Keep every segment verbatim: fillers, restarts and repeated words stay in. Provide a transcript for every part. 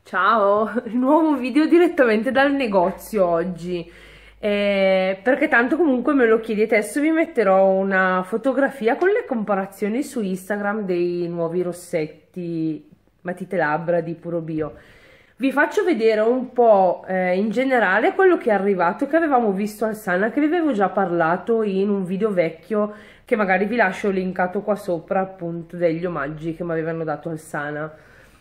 Ciao, nuovo video direttamente dal negozio oggi, eh, perché tanto comunque me lo chiedete. Adesso vi metterò una fotografia con le comparazioni su Instagram dei nuovi rossetti matite labbra di Puro Bio. Vi faccio vedere un po' eh, in generale quello che è arrivato, che avevamo visto al Sana, che vi avevo già parlato in un video vecchio, che magari vi lascio linkato qua sopra, appunto, degli omaggi che mi avevano dato al Sana.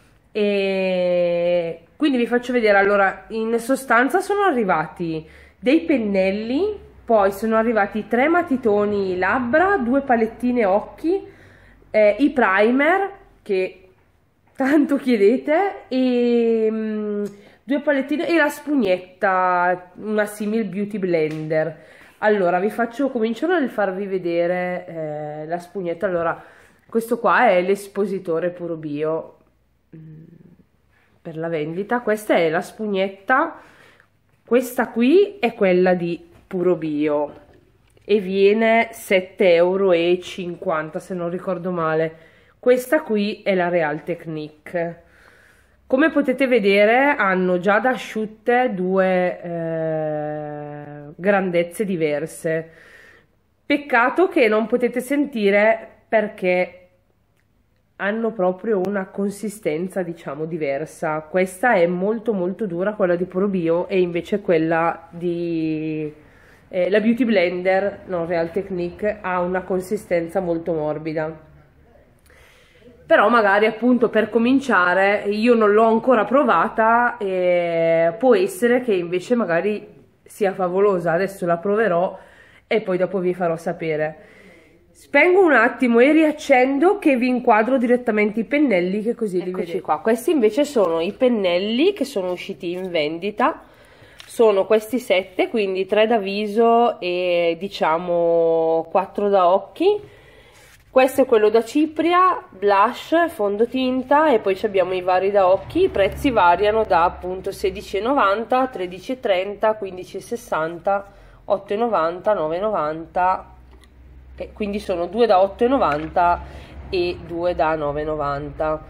E quindi vi faccio vedere. Allora, in sostanza sono arrivati dei pennelli, poi sono arrivati tre matitoni labbra, due palettine occhi, eh, i primer che tanto chiedete, e mh, due palettine e la spugnetta, una simil beauty blender. Allora vi faccio cominciare nel farvi vedere eh, la spugnetta. Allora, questo qua è l'espositore Puro Bio per la vendita. Questa è la spugnetta, questa qui è quella di Puro Bio e viene sette e cinquanta euro se non ricordo male. Questa qui è la Real Technique. Come potete vedere hanno già da asciutte due eh, grandezze diverse. Peccato che non potete sentire, perché hanno proprio una consistenza, diciamo, diversa. Questa è molto molto dura, quella di Puro Bio, e invece quella di eh, la Beauty Blender, no, Real Technique, ha una consistenza molto morbida. Però magari, appunto, per cominciare, io non l'ho ancora provata e può essere che invece magari sia favolosa. Adesso la proverò e poi dopo vi farò sapere. Spengo un attimo e riaccendo, che vi inquadro direttamente i pennelli, che così li vedete qua. Questi invece sono i pennelli che sono usciti in vendita. Sono questi sette, quindi tre da viso e diciamo quattro da occhi. Questo è quello da cipria, blush, fondotinta, e poi abbiamo i vari da occhi. I prezzi variano da appunto sedici e novanta, tredici e trenta, quindici e sessanta, otto e novanta, nove e novanta. E quindi sono due da otto e novanta e due da nove e novanta.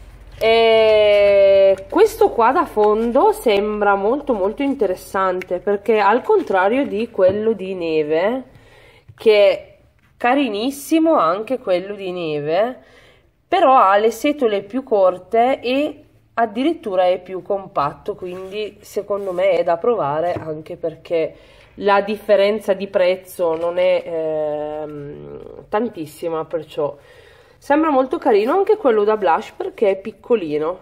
E questo qua da fondo sembra molto molto interessante, perché al contrario di quello di neve, che è carinissimo anche quello di neve, però ha le setole più corte e addirittura è più compatto, quindi secondo me è da provare, anche perché la differenza di prezzo non è ehm, tantissima, perciò sembra molto carino anche quello da blush, perché è piccolino.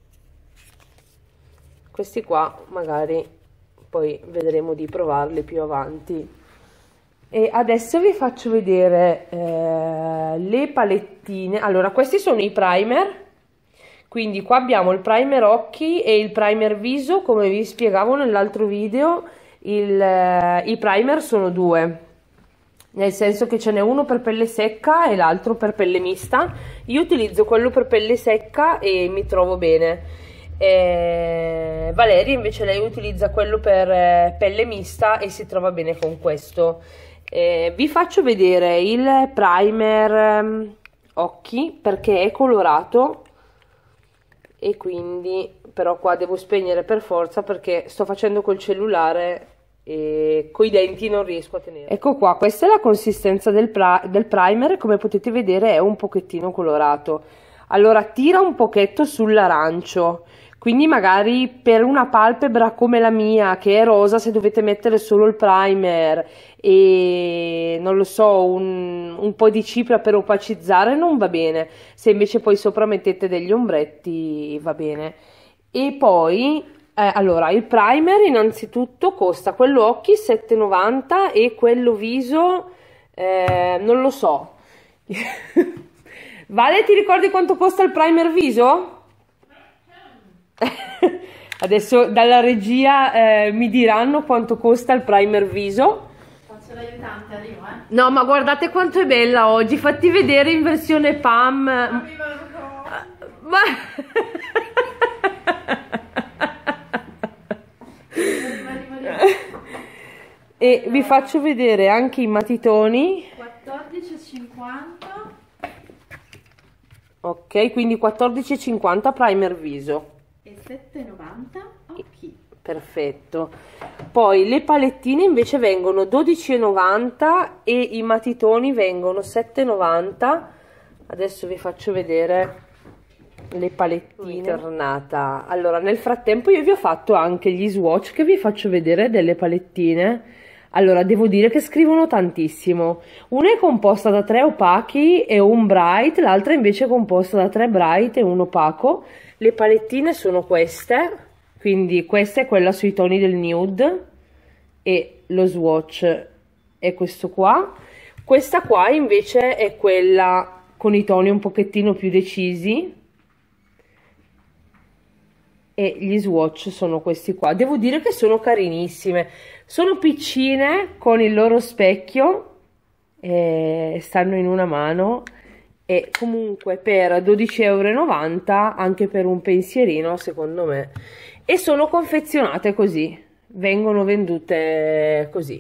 Questi qua magari poi vedremo di provarli più avanti. E adesso vi faccio vedere eh, le palettine. Allora, questi sono i primer, quindi qua abbiamo il primer occhi e il primer viso. Come vi spiegavo nell'altro video, il, eh, i primer sono due, nel senso che ce n'è uno per pelle secca e l'altro per pelle mista. Io utilizzo quello per pelle secca e mi trovo bene. eh, Valeria invece, lei utilizza quello per eh, pelle mista e si trova bene con questo. Eh, vi faccio vedere il primer um, occhi, perché è colorato, e quindi però qua devo spegnere per forza, perché sto facendo col cellulare e coi denti non riesco a tenere. Ecco qua, questa è la consistenza del, del primer. Come potete vedere è un pochettino colorato. Allora, tira un pochetto sull'arancio, quindi magari per una palpebra come la mia, che è rosa, se dovete mettere solo il primer e non lo so, un, un po' di cipria per opacizzare, non va bene. Se invece poi sopra mettete degli ombretti, va bene. E poi eh, allora, il primer innanzitutto costa, quello occhi sette e novanta e quello viso eh, non lo so. Vale, ti ricordi quanto costa il primer viso? Adesso dalla regia eh, mi diranno quanto costa il primer viso. Faccio l'aiutante, arrivo, eh. No, ma guardate quanto è bella oggi. Fatti vedere in versione P A M. Ma... E vi faccio vedere anche i matitoni. quattordici e cinquanta. Ok, quindi quattordici e cinquanta primer viso. E sette e novanta? Ok. Perfetto. Poi le palettine invece vengono dodici e novanta e i matitoni vengono sette e novanta. Adesso vi faccio vedere le palettine tornata. Allora, nel frattempo io vi ho fatto anche gli swatch che vi faccio vedere delle palettine. Allora, devo dire che scrivono tantissimo. Una è composta da tre opachi e un bright, l'altra invece è composta da tre bright e un opaco. Le palettine sono queste, quindi questa è quella sui toni del nude e lo swatch è questo qua. Questa qua invece è quella con i toni un pochettino più decisi e gli swatch sono questi qua. Devo dire che sono carinissime, sono piccine con il loro specchio e stanno in una mano e comunque per dodici e novanta euro anche per un pensierino secondo me, e sono confezionate così, vengono vendute così,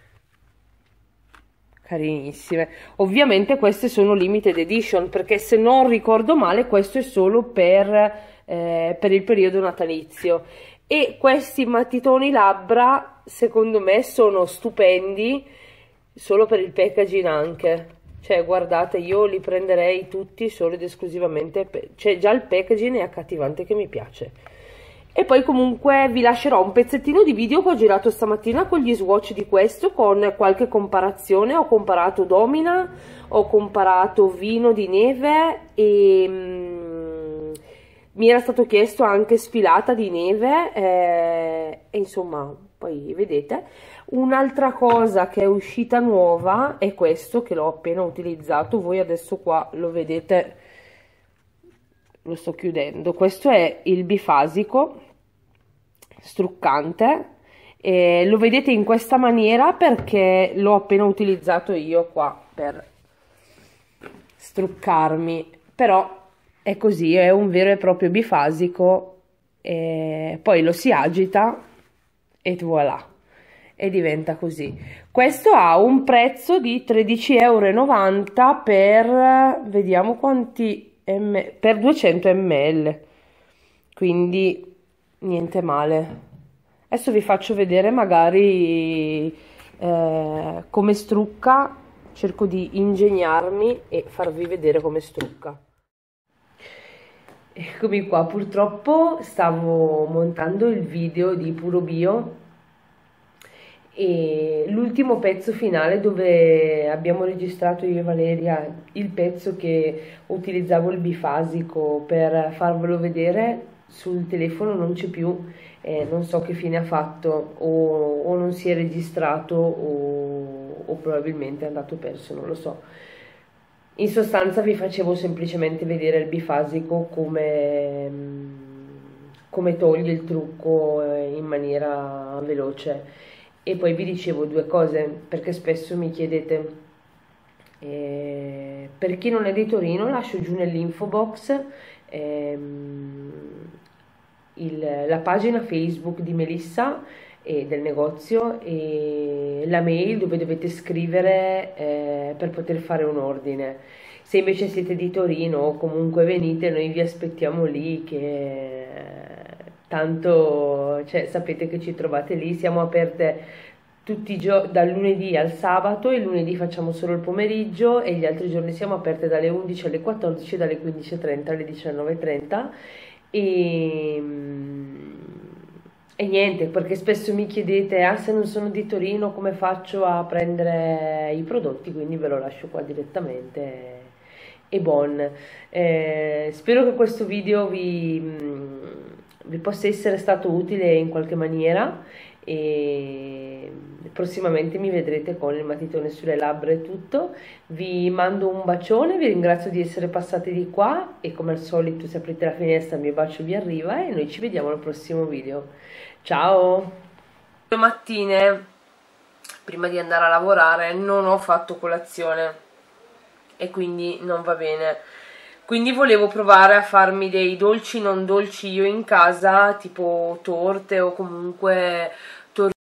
carinissime. Ovviamente queste sono limited edition perché se non ricordo male questo è solo per, eh, per il periodo natalizio, e questi matitoni labbra secondo me sono stupendi solo per il packaging anche, cioè guardate, io li prenderei tutti solo ed esclusivamente per, cioè già il packaging è accattivante che mi piace. E poi comunque vi lascerò un pezzettino di video che ho girato stamattina con gli swatch di questo, con qualche comparazione. Ho comparato Domina, ho comparato Vino di Neve e mm, mi era stato chiesto anche Sfilata di Neve eh, e insomma poi vedete. Un'altra cosa che è uscita nuova è questo che l'ho appena utilizzato, voi adesso qua lo vedete, lo sto chiudendo. Questo è il bifasico struccante e lo vedete in questa maniera perché l'ho appena utilizzato io qua per struccarmi, però è così, è un vero e proprio bifasico e poi lo si agita e voilà, e diventa così. Questo ha un prezzo di tredici e novanta euro per, vediamo quanti m, per duecento millilitri, quindi niente male. Adesso vi faccio vedere magari eh, come strucca, cerco di ingegnarmi e farvi vedere come strucca. Eccomi qua, purtroppo stavo montando il video di Puro Bio e l'ultimo pezzo finale dove abbiamo registrato io e Valeria il pezzo che utilizzavo il bifasico per farvelo vedere sul telefono non c'è più, eh, non so che fine ha fatto, o, o non si è registrato o, o probabilmente è andato perso, non lo so. In sostanza vi facevo semplicemente vedere il bifasico come, come toglie il trucco in maniera veloce. E poi vi dicevo due cose, perché spesso mi chiedete, eh, per chi non è di Torino lascio giù nell'info box ehm, il, la pagina Facebook di Melissa e del negozio e la mail dove dovete scrivere eh, per poter fare un ordine. Se invece siete di Torino o comunque venite, noi vi aspettiamo lì, che tanto cioè, sapete che ci trovate lì. Siamo aperte tutti i giorni dal lunedì al sabato, il lunedì facciamo solo il pomeriggio e gli altri giorni siamo aperte dalle undici alle quattordici, dalle quindici e trenta alle diciannove e trenta. E, e niente, perché spesso mi chiedete ah, se non sono di Torino come faccio a prendere i prodotti, quindi ve lo lascio qua direttamente e buon. Eh, spero che questo video vi, vi possa essere stato utile in qualche maniera e prossimamente mi vedrete con il matitone sulle labbra e tutto. Vi mando un bacione, vi ringrazio di essere passati di qua e come al solito se aprite la finestra il mio bacio vi arriva e noi ci vediamo al prossimo video. Ciao! Due mattine prima di andare a lavorare non ho fatto colazione e quindi non va bene, quindi volevo provare a farmi dei dolci non dolci io in casa, tipo torte o comunque